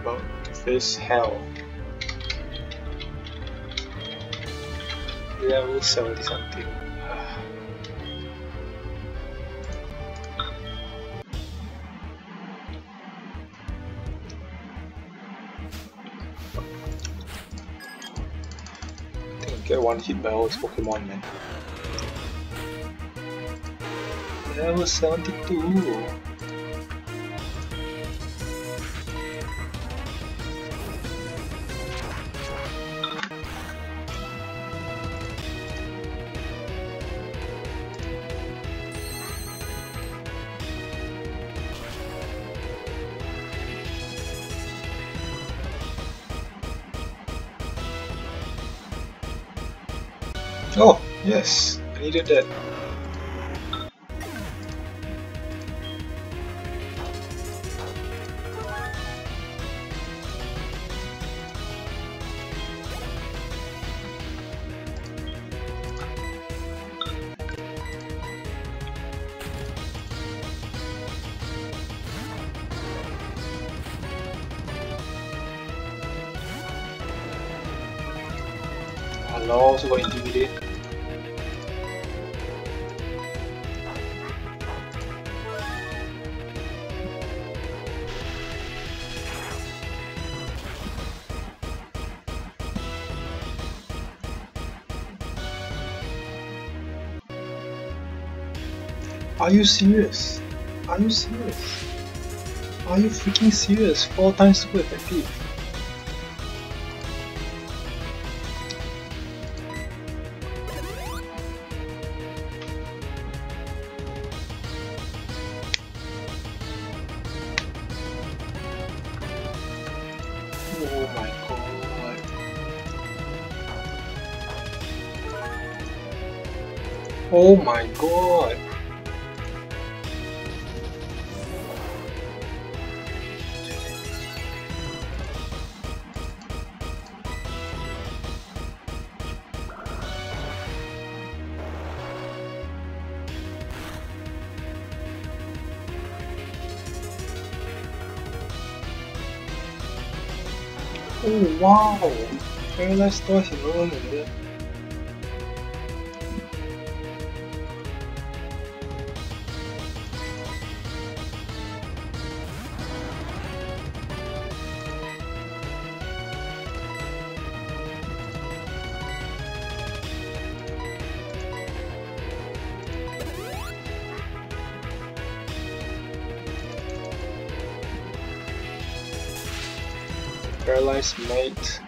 about to face hell. Level 70 something. I think I get one hit by all his Pokemon, man. Level 72. Oh, yes, I needed that. Hello, also got Intimidate. Are you serious? Are you serious? Are you freaking serious? 4 times super effective. Oh my god. Oh my god. Oh wow! Paralyzed twice in a row, man. Paralyzed mate.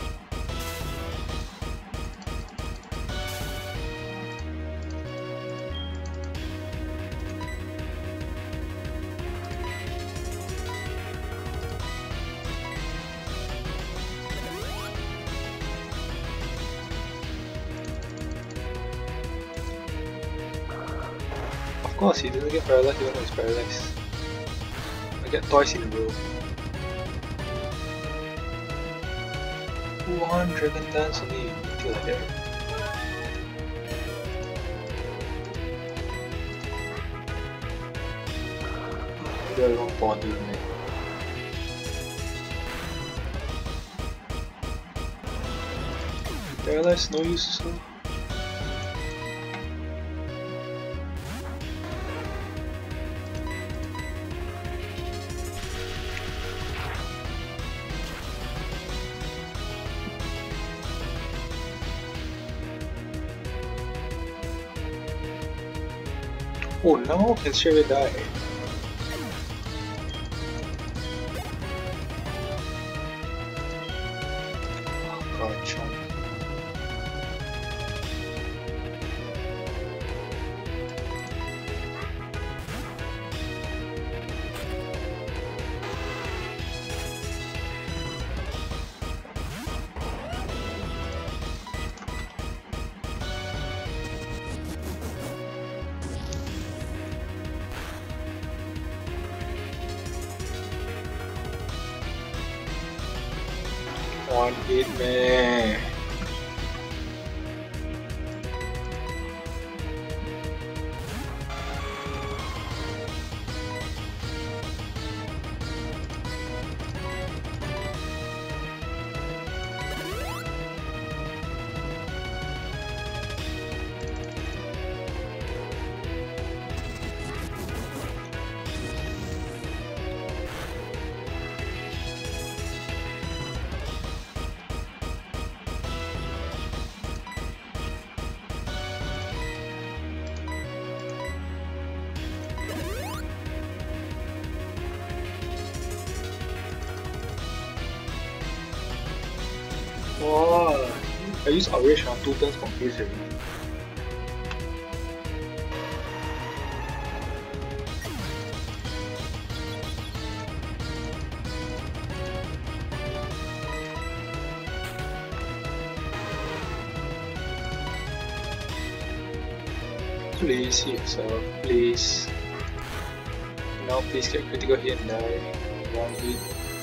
Of course, he doesn't get paralyzed even though he's paralyzed. I get twice in a row. One Dragon Dance only until like that. Maybe I don't bother, man. Paralyzed, no use so. Oh no, can straight away die. Oh god, Chomp. One hit, man. I use outrage on 2 turns from base already. Please hit yourself, please. Now please get critical hit and die. One hit.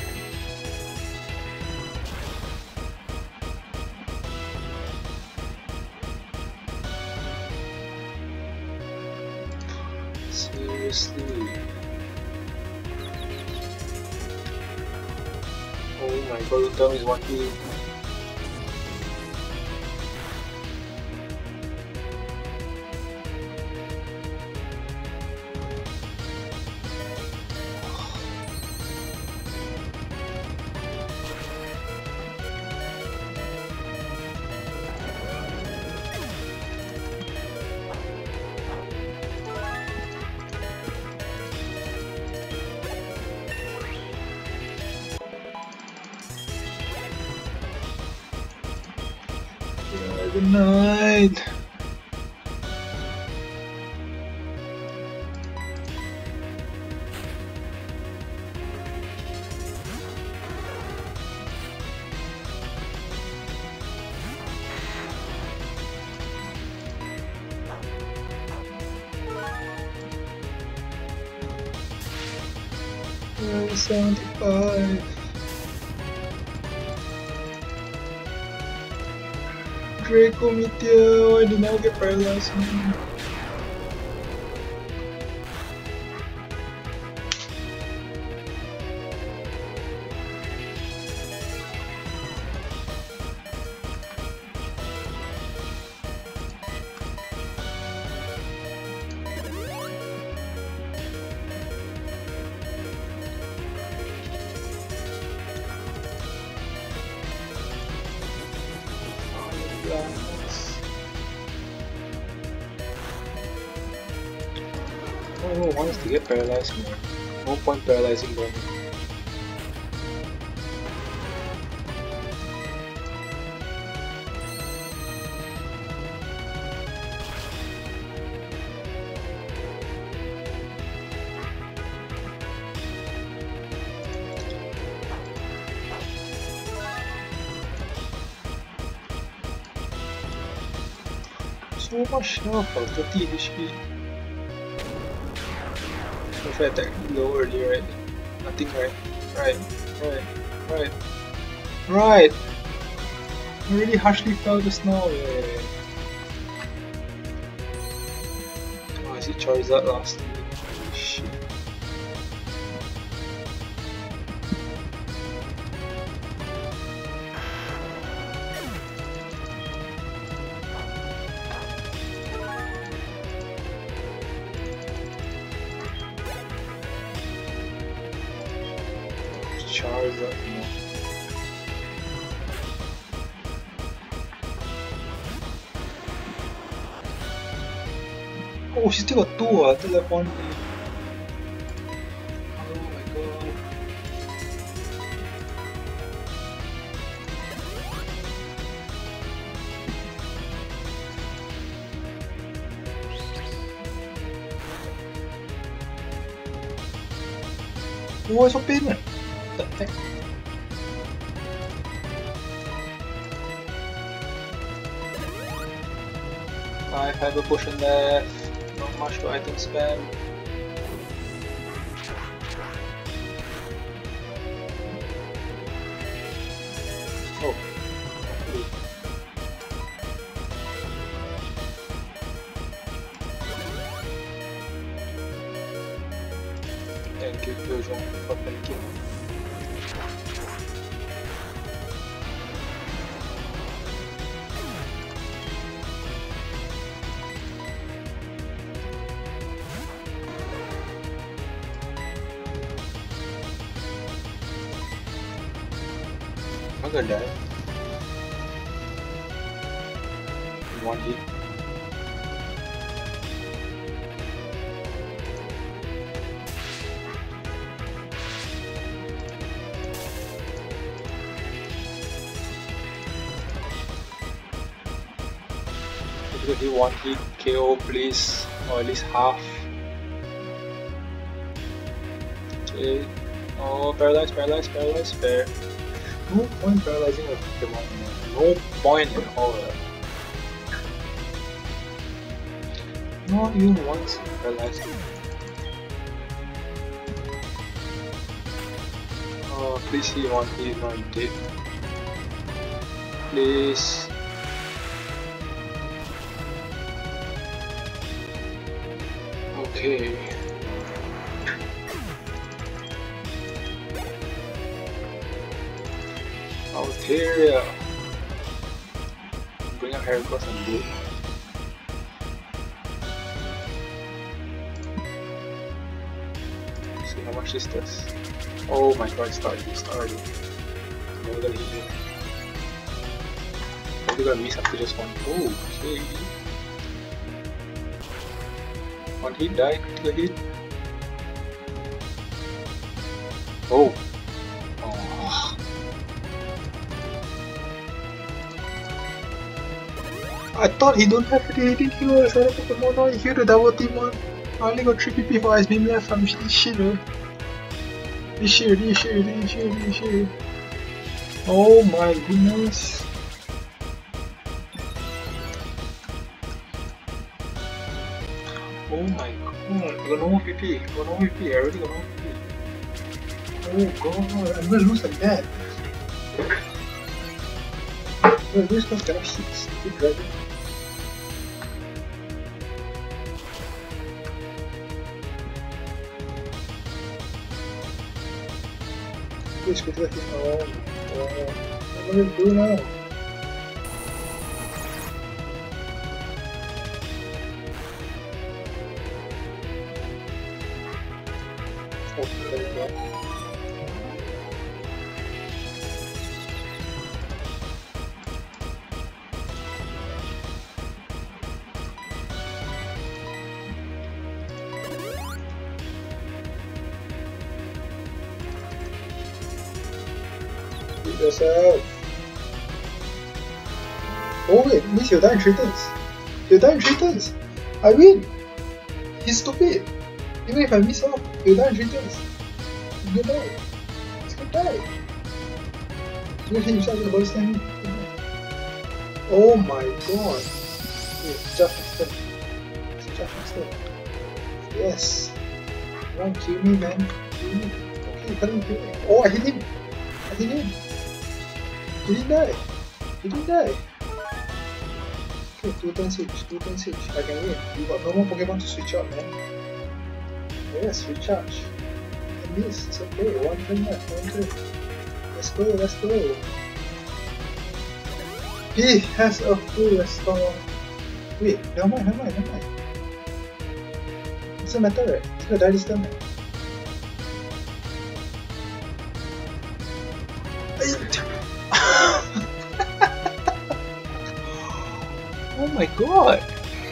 Seriously. Oh my god, the term is 1 hit. Good night. Level 75. Draco Meteor, why did I get paralyzed? Oh, wants to get paralyzed more. No point paralyzing them. So much health for 30 HP. If I attack low earlier, right? Nothing, right? Right. I really harshly fell just now. Yeah. Oh, I see Charizard last. Shit. Charizard, no. Oh, she still got 2, I still left 1. Oh my god. Oh, it's so pain. What the heck? I have a potion left. Not much to item spam. Oh. Thank you, Kyojong, for thanking. I'm gonna die. One hit. Because he one hit KO please, or at least half. Okay. Oh, paralyze, paralyze, paralyze, fair. No point paralyzing a Pokemon, man. No point at all. Not even once paralyzed. Oh, please he one hit, not dead. Please. Okay. Altaria. Bring up Heracross and do it. See how much this does. Oh my god, it's already. Never gonna hit it. Probably gonna miss after just one. Oh, okay. One hit, die, critical hit. Oh. Oh. I thought he don't have any hitting heals. I don't Pokemon now. You hear the double team one. I only got 3 PP for Ice Beam left. I'm shit. This shit. Oh my goodness. Oh my god. I got no more PP. I already got no more PP. Oh god. I'm gonna lose like that. I'm gonna lose because I cannot hit stupid dragon. Please quit that. Oh, what am I gonna do now? Oh, there we go. Beat yourself. Oh wait, means he'll die in 3 turns. I win! He's stupid. Even if I miss off, he'll die in 3 turns. He's gonna die. He's gonna hit himself with the body slam. Oh my god. Wait, just faster. Yes. Come on, kill me, man. Okay, you can't kill me. Oh, I hit him. He didn't die. Okay, 2 turns each. I can win. You got no more Pokemon to switch out, man. Yes, recharge. I missed. It's okay. 1 turn left. Let's go. He has a full restore. Wait, never mind. Doesn't matter, right? He's gonna die this turn, right? Oh my god!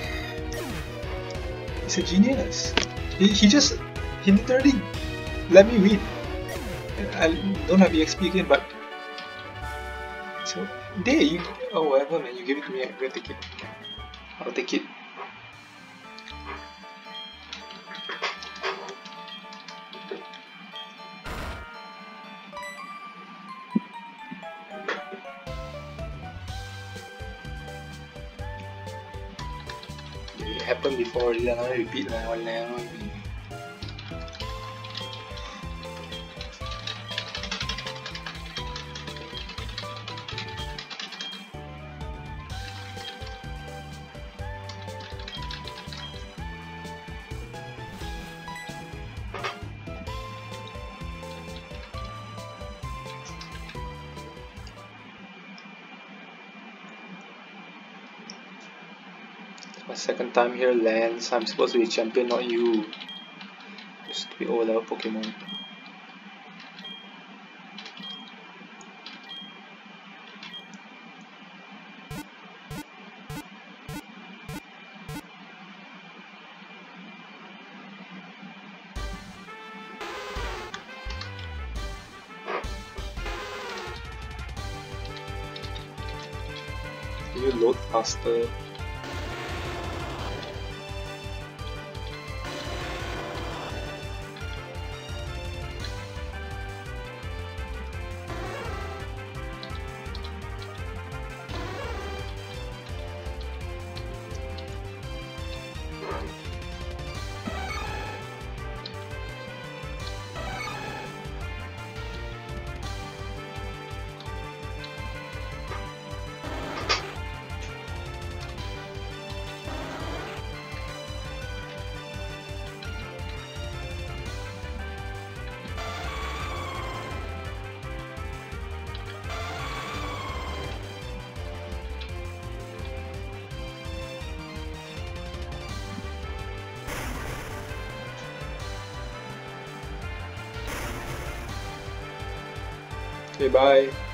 He's a genius. He literally let me win. I don't have EXP again, but so there you. Oh whatever, man. You give it to me. I'm gonna take it. I'll take it. It happened before already, I'm gonna repeat my one now. My second time here, Lance. I'm supposed to be champion, not you. Just to be old level Pokemon. Can you load faster? Okay, bye.